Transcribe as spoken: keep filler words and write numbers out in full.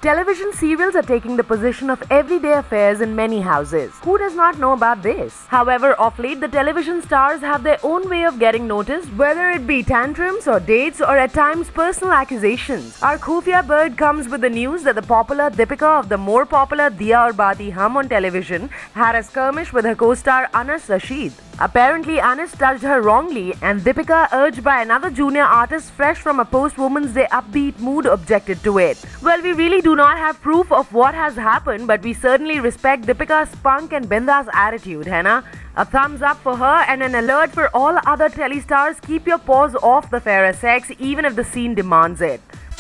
Television serials are taking the position of everyday affairs in many houses. Who does not know about this? However, of late, the television stars have their own way of getting noticed, whether it be tantrums or dates or at times personal accusations. Our Khufia bird comes with the news that the popular Deepika of the more popular Diya Aur Baati Hum on television had a skirmish with her co-star Anas Rashid. Apparently, Anas touched her wrongly, and Deepika, urged by another junior artist fresh from a post-Women's Day upbeat mood, objected to it. Well, we really do not have proof of what has happened, but we certainly respect Deepika's spunk and bindas attitude, hai na? A thumbs up for her and an alert for all other telestars: keep your paws off the fairer sex even if the scene demands it.